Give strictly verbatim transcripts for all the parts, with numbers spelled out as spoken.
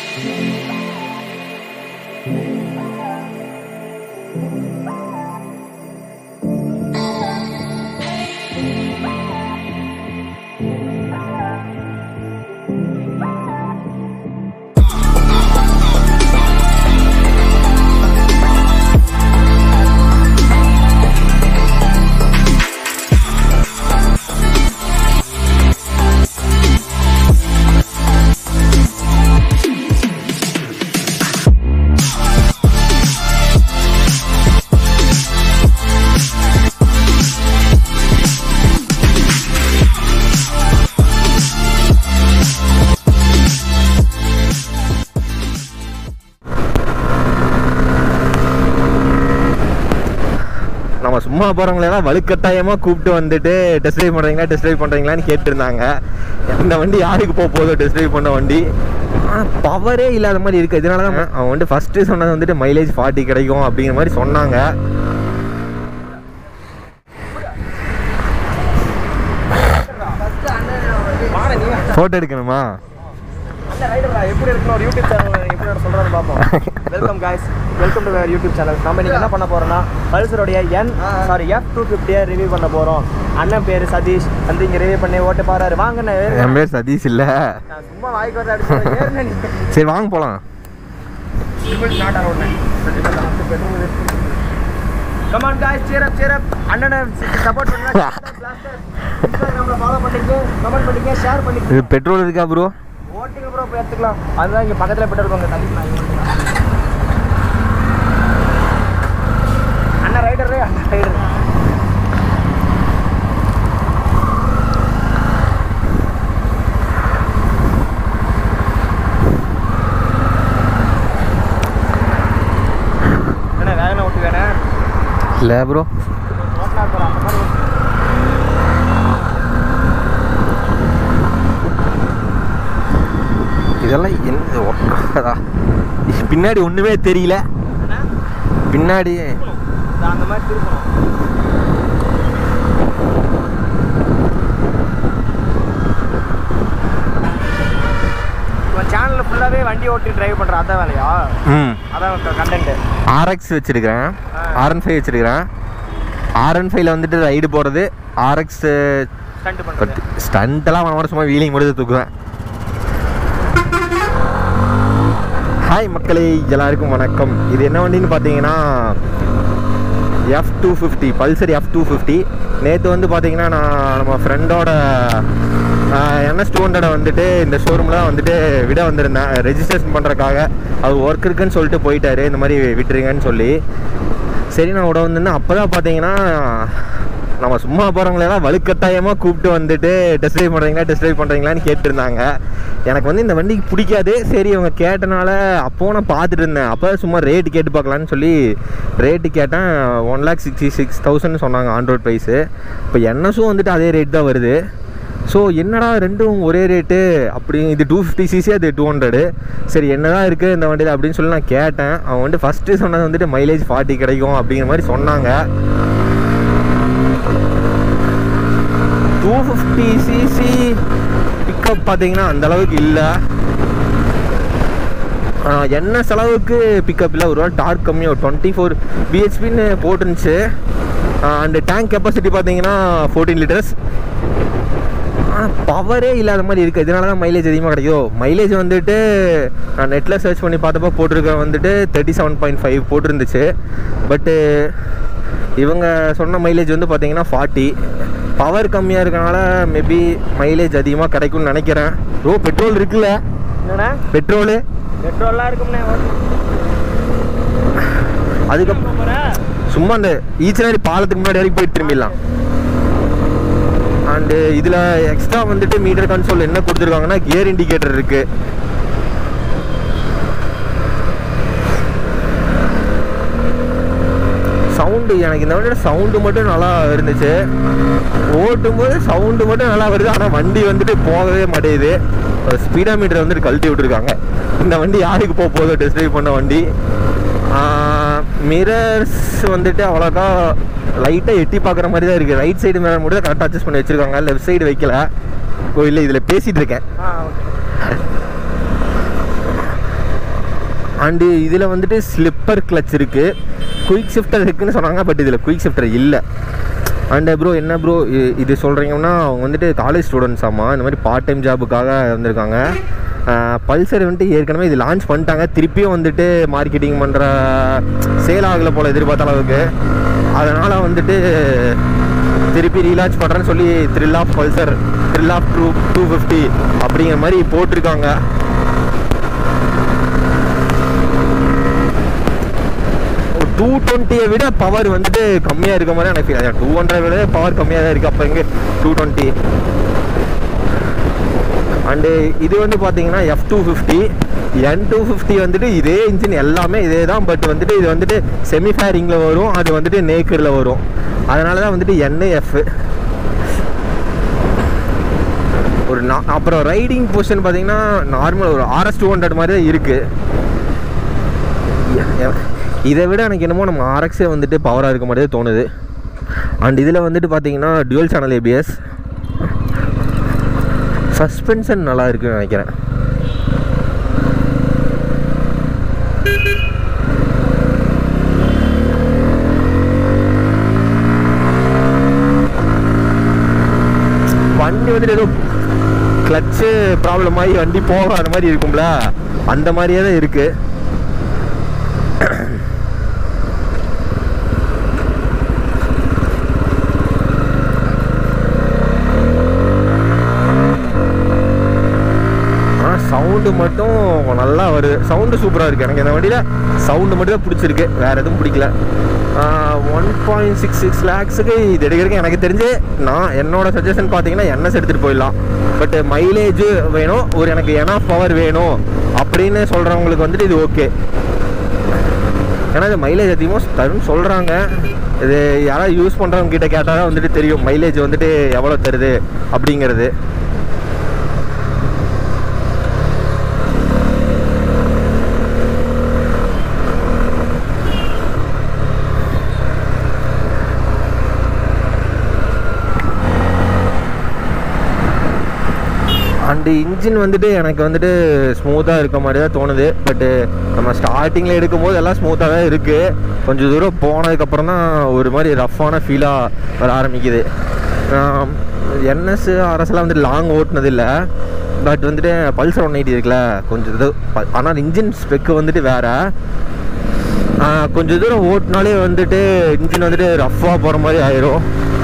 நம்ம சும்மா போகிறவங்களெல்லாம் வலுக்கட்டாயமாக கூப்பிட்டு வந்துட்டு டெஸ்ட் ட்ரைவ் பண்ணுறீங்களா டெஸ்ட் ட்ரைவ் பண்ணுறீங்களான்னு கேட்டுருந்தாங்க. இந்த வண்டி யாருக்கு போக போதோ டெஸ்ட் ட்ரைவ் பண்ண வண்டி, ஆனால் பவரே இல்லாத மாதிரி இருக்குது. இதனால தான் அவன் வந்துட்டு ஃபஸ்ட்டு சொன்னது வந்துட்டு மைலேஜ் ஃபார்ட்டி கிடைக்கும் அப்படிங்கிற மாதிரி சொன்னாங்க. ஃபோட்டோ எடுக்கணுமா? எப்படி இருக்கணும் ஒரு யூடியூப் சேனல் எப்படி சொல்கிறது பார்ப்போம். Welcome guys, welcome to YouTube channel. நம்ம நீங்கள் என்ன பண்ண போகிறோம்னா பல்சருடைய என் சாரி எஃப் டூ ஃபிஃப்டியை ரிவ்யூ பண்ண போகிறோம். அண்ணன் பேர் சதீஷ் வந்து இங்கே ரிவ்யூ பண்ணி ஓட்டு பாரு வாங்கண்ணே. என் பேர் சதீஷ் இல்லை, நான் சும்மா வாய்க்கு வந்து அடிச்சு. சரி வாங்க போகலாம். Come on guys, cheer up cheer up. அண்ணனை சப்போர்ட் பண்ணுங்க. இன்ஸ்டாகிராம்ல ஃபாலோ பண்ணிக்கங்க, கமெண்ட் பண்ணிக்கங்க, ஷேர் பண்ணிக்கங்க. இது பெட்ரோல் இருக்கா ப்ரோ? ஓட்டுங்க ப்ரோ, போய் எடுத்துக்கலாம். அதுதான் இங்கே பக்கத்தில் பெட்ரோல் பங்கு தள்ளிக்கலாம். அண்ணா ரைடரு, அண்ணா ரைடர். என்ன வேகனை ஓட்டு வேணே இல்லை ப்ரோ, ஓட்டினா போகிறோம் அந்த மாதிரி. இதெல்லாம் என்ன பின்னாடி ஒன்றுமே தெரியல. பின்னாடி அந்த மாதிரி திருப்பணும். சேனலில் ஃபுல்லாகவே வண்டி ஓட்டி டிரைவ் பண்ணுற அதான் வேலையா? ம், அதான் கண்டென்ட். ஆர்எக்ஸ் வச்சுருக்கிறேன், ஆர்என் ஃபைவ் வச்சுருக்கிறேன். ஆர்என் ஃபைவ்ல வந்துட்டு ரைடு போகிறது, ஆர்எக்ஸ் ஸ்டண்ட் பண்ணுறது. ஸ்டண்ட்டெல்லாம் அவன் சும்மா வீலிங் முடிஞ்சு தூக்குவேன். ஹாய் மக்களே, எல்லாருக்கும் வணக்கம். இது என்ன வண்டின்னு பார்த்தீங்கன்னா F two fifty, Pulsar F two fifty. நேற்று வந்து பார்த்தீங்கன்னா நான் நம்ம ஃப்ரெண்டோட என்எஸ் டூ ஹண்ட்ரடை வந்துட்டு இந்த ஷோரூமில் வந்துட்டு விட வந்திருந்தேன் ரெஜிஸ்ட்ரேஷன் பண்ணுறதுக்காக. அவர் ஒர்க் இருக்குன்னு சொல்லிட்டு போயிட்டார், இந்த மாதிரி விட்டுருங்கன்னு சொல்லி. சரி நான் விட வந்திருந்தேன். அப்போ தான் பார்த்தீங்கன்னா நம்ம சும்மா போகிறவங்களெல்லாம் வலுக்கட்டாயமாக கூப்பிட்டு வந்துட்டு டெஸ்ட் ட்ரைவ் பண்ணுறீங்களா டெஸ்ட் ட்ரைவ் பண்ணுறீங்களான்னு கேட்டுருந்தாங்க. எனக்கு வந்து இந்த வண்டிக்கு பிடிக்காது. சரி அவங்க கேட்டனால அப்போது நான் பார்த்துட்டு இருந்தேன். அப்போ சும்மா ரேட்டு கேட்டு பார்க்கலான்னு சொல்லி ரேட்டு கேட்டேன். One lakh sixty six thousand சொன்னாங்க ஆன் ரோட் ப்ரைஸு. இப்போ என்எஸும் வந்துட்டு அதே ரேட் தான் வருது. ஸோ என்னடா ரெண்டும் ஒரே ரேட்டு அப்படி, இது டூ ஃபிஃப்டி சிசி, அது டூ ஹண்ட்ரடு. சரி என்ன தான் இருக்குது இந்த வண்டியில் அப்படின்னு சொல்லி நான் கேட்டேன். அவன் வந்துட்டு ஃபஸ்ட்டு சொன்னது வந்துட்டு மைலேஜ் ஃபார்ட்டி கிடைக்கும் அப்படிங்கிற மாதிரி சொன்னாங்க. டூ ஃபிஃப்டி சிசி பிக்கப் பார்த்தீங்கன்னா அந்தளவுக்கு இல்லை. என்ன செலவுக்கு பிக்கப் இல்லை. ஒரு வேளை டார்க் கம்மியாக ஒரு டுவெண்ட்டி ஃபோர் பிஹெச்பின்னு போட்டுருந்துச்சு. அண்டு டேங்க் கெப்பாசிட்டி பார்த்தீங்கன்னா ஃபோர்டீன் லிட்டர்ஸ். ஆனால் பவரே இல்லாத மாதிரி இருக்குது. இதனால தான் மைலேஜ் அதிகமாக கிடைக்கும். மைலேஜ் வந்துட்டு நான் நெட்டில் சர்ச் பண்ணி பார்த்தப்போ போட்டிருக்க வந்துட்டு தேர்ட்டி செவன் பாயிண்ட் ஃபைவ் போட்டிருந்துச்சு. பட்டு இவங்க சொன்ன மைலேஜ் வந்து பார்த்தீங்கன்னா ஃபார்ட்டி. பவர் கம்மியாக இருக்கனால மேபி மைலேஜ் அதிகமாக கிடைக்கும்னு நினைக்கிறேன். ப்ரோ பெட்ரோல் இருக்குல்ல? என்னண்ணா பெட்ரோலு பெட்ரோல்லாம் இருக்கும்ண்ணே. அதுக்கப்புறம் சும்மா அந்த ஈச்சனாரி பாலத்துக்கு முன்னாடி வரைக்கும் போயிட்டு திரும்பிடலாம். அண்டு இதில் எக்ஸ்ட்ரா வந்துட்டு மீட்டர் கன்சோல் என்ன கொடுத்துருக்காங்கன்னா கியர் இண்டிகேட்டர் இருக்குது. சவுண்டு எனக்கு இந்த வண்டியோட சவுண்டு மட்டும் நல்லா இருந்துச்சு. ஓட்டும்போது சவுண்டு மட்டும் நல்லா வருது. ஆனால் வண்டி வந்துட்டு போகவே மாட்டேங்குது. ஸ்பீடா மீட்டர் வந்துட்டு கழட்டி விட்டுருக்காங்க. இந்த வண்டி யாருக்கு போக போதோ டெஸ்ட் ட்ரைவ் பண்ண வண்டி. மிரர்ஸ் வந்துட்டு அவ்வளோக்கா லைட்டாக எட்டி பார்க்குற மாதிரி தான் இருக்குது. ரைட் சைடு மிரர் மட்டும் தான் கரெக்டாக அட்ஜஸ்ட் பண்ணி வச்சுருக்காங்க, லெஃப்ட் சைடு வைக்கல. ஓ இல்லை, இதில் பேசிகிட்டு இருக்கேன். அண்டு இதில் வந்துட்டு ஸ்லிப்பர் கிளச் இருக்குது, குயிக் ஷிஃப்டர் இருக்குதுன்னு சொன்னாங்க. பட் இதில் குயிக் ஷிஃப்டர் இல்லை. அண்ட் ப்ரோ என்ன ப்ரோ இது சொல்கிறீங்கன்னா, அவங்க வந்துட்டு காலேஜ் ஸ்டூடெண்ட்ஸ் ஆமாம், இந்த மாதிரி பார்ட் டைம் ஜாபுக்காக வந்திருக்காங்க. பல்சர் வந்துட்டு ஏற்கனவே இது லான்ச் பண்ணிட்டாங்க, திருப்பியும் வந்துட்டு மார்க்கெட்டிங் பண்ணுற சேல் ஆகலை போல் எதிர்பார்த்த அளவுக்கு. அதனால் வந்துட்டு திருப்பி ரீலான்ச் பண்ணுறேன்னு சொல்லி thrill of Pulsar thrill of two two fifty அப்படிங்கிற மாதிரி போட்டிருக்காங்க. டூ டுவெண்ட்டியை விட பவர் வந்துட்டு கம்மியாக இருக்க மாதிரி எனக்கு ஃபீல். டூ ஹண்ட்ரட் விட பவர் கம்மியாக தான் இருக்குது. அப்போ இங்கே டூ டுவெண்ட்டி. அண்டு இது வந்து பார்த்தீங்கன்னா F two fifty N two fifty வந்துட்டு இதே இன்ஜின் எல்லாமே இதே தான். பட் வந்துட்டு இது வந்துட்டு செமி ஃபேரிங்கில் வரும், அது வந்துட்டு நேக்கரில் வரும். அதனால தான் வந்துட்டு என் எஃப். ஒரு நா அப்புறம் ரைடிங் பொசிஷன் பார்த்தீங்கன்னா நார்மல் ஒரு ஆர்எஸ் டூ ஹண்ட்ரட் மாதிரி தான் இருக்குது. இதை விட எனக்கு என்னமோ நம்ம ஆர்எக்ஸே வந்துட்டு பவராக இருக்க மாதிரி தோணுது. அண்ட் இதில் வந்துட்டு பார்த்தீங்கன்னா டுவல் சேனல் ஏபிஎஸ், சஸ்பென்ஷன் நல்லா இருக்குன்னு நினைக்கிறேன். வண்டி வந்துட்டு ஏதோ கிளச்சு ப்ராப்ளம் ஆகி வண்டி போகாத மாதிரி இருக்கும்ல, அந்த மாதிரியே தான் இருக்குது. சவுண்டு மட்டும் நல்லா வருது, சவுண்டு சூப்பராக இருக்குது. எனக்கு இந்த வண்டியில் சவுண்டு மட்டும் தான் பிடிச்சிருக்கு, வேறு எதுவும் பிடிக்கல. ஒன் பாயிண்ட் சிக்ஸ் சிக்ஸ் லேக்ஸுக்கு இது எடுக்கிறதுக்கு எனக்கு தெரிஞ்சு நான் என்னோடய சஜஷன் பார்த்தீங்கன்னா என்எஸ் எடுத்துகிட்டு போயிடலாம். பட் மைலேஜ் வேணும், ஒரு எனக்கு எனாஃப் பவர் வேணும் அப்படின்னு சொல்கிறவங்களுக்கு வந்துட்டு இது ஓகே. ஏன்னா இது மைலேஜ் அதிகமாக தருன்னு சொல்கிறாங்க. இது யாராவது யூஸ் பண்ணுறவங்க கிட்ட கேட்டால் தான் வந்துட்டு தெரியும் மைலேஜ் வந்துட்டு எவ்வளோ தருது அப்படிங்கிறது. அண்டு இன்ஜின் வந்துட்டு எனக்கு வந்துட்டு ஸ்மூத்தாக இருக்க மாதிரி தான் தோணுது. பட்டு நம்ம ஸ்டார்டிங்கில் எடுக்கும்போது எல்லாம் ஸ்மூத்தாக தான் இருக்குது. கொஞ்சம் தூரம் போனதுக்கப்புறம் தான் ஒரு மாதிரி ரஃப்பான ஃபீலாக வர ஆரம்பிக்குது. என்எஸ் ஆர்எஸ்லாம் வந்துட்டு லாங் ஓட்டினதில்லை. பட் வந்துட்டு பல்சர் ஒன் எயிட்டி இருக்குல்ல, கொஞ்சம் இது. ஆனால் இன்ஜின் ஸ்பெக்கு வந்துட்டு வேறு. கொஞ்சம் தூரம் ஓட்டினாலே வந்துட்டு இன்ஜின் வந்துட்டு ரஃப்பாக போகிற மாதிரி ஆயிரும்.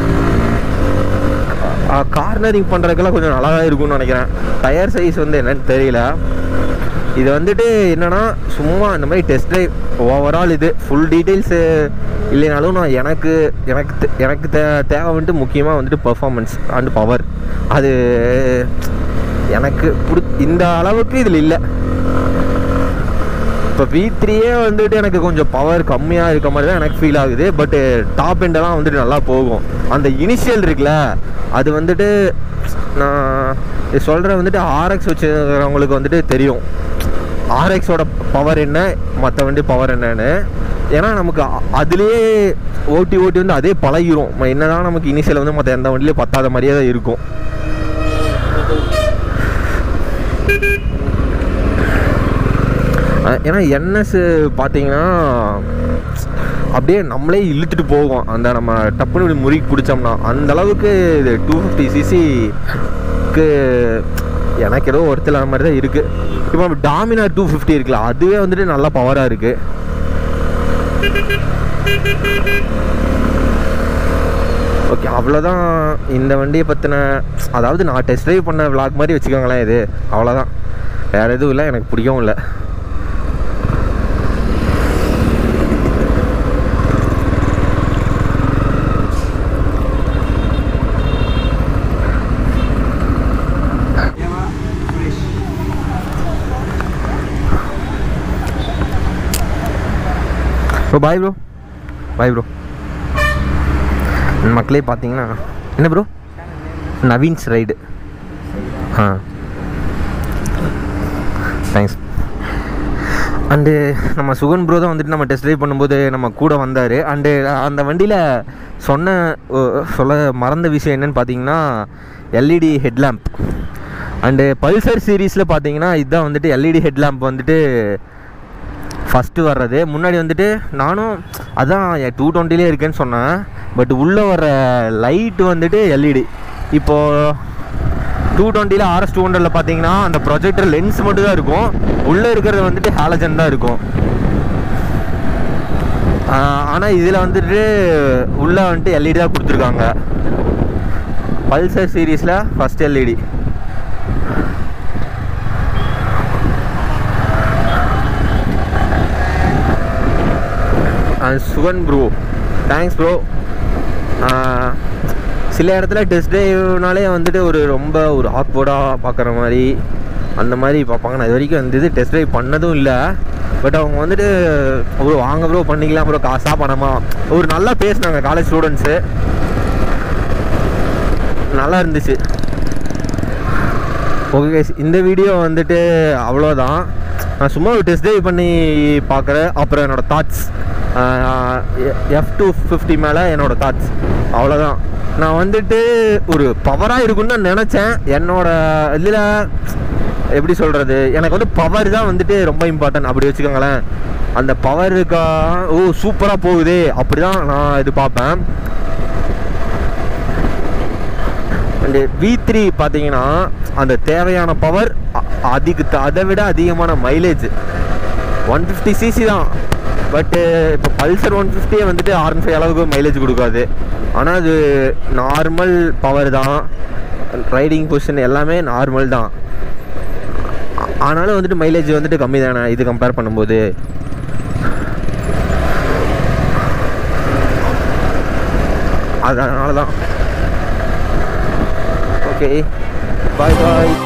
கார்னரிங் பண்ணுறதுக்கெல்லாம் கொஞ்சம் நல்லா தான் இருக்கும்னு நினைக்கிறேன். டயர் சைஸ் வந்து என்னன்னு தெரியல. இது வந்துட்டு என்னென்னா சும்மா இந்த மாதிரி டெஸ்ட் ட்ரைவ் ஓவரால் இது ஃபுல் டீட்டெயில்ஸு இல்லைனாலும் நான் எனக்கு எனக்கு எனக்கு தே தேவை வந்துட்டு முக்கியமாக வந்துட்டு பர்ஃபார்மன்ஸ் அண்டு பவர். அது எனக்கு பிடி இந்த அளவுக்கு இதில் இல்லை. இப்போ வி த்ரீயே வந்துட்டு எனக்கு கொஞ்சம் பவர் கம்மியாக இருக்க மாதிரி தான் எனக்கு ஃபீல் ஆகுது. பட்டு டாப் எண்டெல்லாம் வந்துட்டு நல்லா போகும். அந்த இனிஷியல் இருக்குல்ல, அது வந்துட்டு நான் சொல்கிற வந்துட்டு ஆர்எக்ஸ் வச்சுக்கிறவங்களுக்கு வந்துட்டு தெரியும் ஆர்எக்ஸோட பவர் என்ன, மற்ற வண்டி பவர் என்னன்னு. ஏன்னா நமக்கு அதுலேயே ஓட்டி ஓட்டி வந்து அதே பழகிரும். என்ன தான் நமக்கு இனிஷியல் வந்து மற்ற எந்த வண்டியிலே பத்தாத மாதிரியே தான் இருக்கும். ஏன்னா என்எஸ் பார்த்தீங்கன்னா அப்படியே நம்மளே இழுத்துட்டு போவோம். அந்த நம்ம டப்புன்னு முறுக்கி பிடிச்சோம்னா அந்த அளவுக்கு இது டூ ஃபிஃப்டி சிசிக்கு எனக்கு ஏதோ ஒருத்தர் அந்த மாதிரி தான் இருக்குது. இப்போ நம்ம டாமினார் டூ ஃபிஃப்டி இருக்குல்ல, அதுவே வந்துட்டு நல்லா பவராக இருக்குது. ஓகே, அவ்வளோதான் இந்த வண்டியை பற்றின, அதாவது நான் டெஸ்ட் ட்ரைவ் பண்ண விளாக் மாதிரி வச்சுக்கோங்களேன். இது அவ்வளோதான், வேறு எதுவும் இல்லை. எனக்கு பிடிக்கவும் இல்லை. Bro bye bro bye bro மக்களே பார்த்தீங்கன்னா என்ன ப்ரோ நவீன்ஸ் ரைடு. ஆ தேங்க்ஸ். அண்டு நம்ம சுகன் ப்ரோ தான் வந்துட்டு நம்ம டெஸ்ட் ட்ரைவ் பண்ணும்போது நம்ம கூட வந்தார். அண்டு அந்த வண்டியில் சொன்ன சொல்ல மறந்த விஷயம் என்னென்னு பார்த்தீங்கன்னா எல்இடி ஹெட்லேம்ப். அண்டு பல்சர் சீரீஸில் பார்த்தீங்கன்னா இதுதான் வந்துட்டு எல்இடி ஹெட்லேம்ப் வந்துட்டு ஃபஸ்ட்டு வர்றது. முன்னாடி வந்துட்டு நானும் அதான் டூ டுவெண்ட்டிலே இருக்கேன்னு சொன்னேன். பட் உள்ளே வர லைட்டு வந்துட்டு எல்இடி. இப்போது டூ டுவெண்ட்டியில் ஆர்எஸ் டூ ஹண்ட்ரடில் பார்த்தீங்கன்னா அந்த ப்ரொஜெக்டர் லென்ஸ் மட்டும் தான் இருக்கும், உள்ளே இருக்கிறது வந்துட்டு ஹாலஜன் தான் இருக்கும். ஆனால் இதில் வந்துட்டு உள்ளே வந்துட்டு எல்இடி தான் கொடுத்துருக்காங்க. பல்சர் சீரீஸில் first LED. And Sugan bro, thanks bro. சில இடத்துல டெஸ்ட் ட்ரைவ்னாலே வந்துட்டு ஒரு ரொம்ப ஒரு ஆக்வர்டாக பார்க்குற மாதிரி அந்த மாதிரி பார்ப்பாங்க. நான் இது வரைக்கும் வந்து இது டெஸ்ட் ட்ரைவ் பண்ணதும் இல்லை. பட் அவங்க வந்துட்டு ஒரு வாங்க ப்ரோ பண்ணிக்கலாம் ப்ரோ காசாக பணமா ஒரு நல்லா பேசினாங்க காலேஜ் ஸ்டூடெண்ட்ஸு, நல்லா இருந்துச்சு. ஓகே கைஸ், இந்த வீடியோ வந்துட்டு அவ்வளோதான். நான் சும்மா ஒரு டெஸ்ட் ட்ரைவ் பண்ணி பார்க்குறேன். அப்புறம் என்னோடய தாட்ஸ் எஃப் டூ ஃபிஃப்டி மேலே என்னோடய தாட்ஸ் அவ்வளோதான். நான் வந்துட்டு ஒரு பவராக இருக்குன்னு நான் நினச்சேன். என்னோடய இதில் எப்படி சொல்கிறது, எனக்கு வந்து பவர் தான் வந்துட்டு ரொம்ப இம்பார்ட்டன்ட் அப்படி வச்சுக்கோங்களேன். அந்த பவருக்கா ஓ சூப்பராக போகுதே அப்படி தான் நான் இது பார்ப்பேன். அந்த வி த்ரீ பார்த்தீங்கன்னா அந்த தேவையான பவர் அதிக அதை விட அதிகமான மைலேஜ். ஒன் ஃபிஃப்டி சிசி தான், பட்டு இப்போ பல்சர் ஒன் ஃபிஃப்டியே வந்துட்டு ஆர் ஒன் ஃபைவ் அளவுக்கு மைலேஜ் கொடுக்காது. ஆனால் அது நார்மல் பவர் தான், ரைடிங் பொசிஷன் எல்லாமே நார்மல் தான். ஆனாலும் வந்துட்டு மைலேஜ் வந்துட்டு கம்மி தானே இது கம்பேர் பண்ணும்போது. அதனால தான். ஓகே, பாய் பாய்.